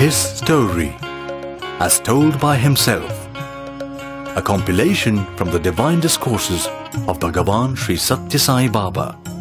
His Story, as told by himself. A compilation from the divine discourses of Bhagavan Sri Satya Sai Baba.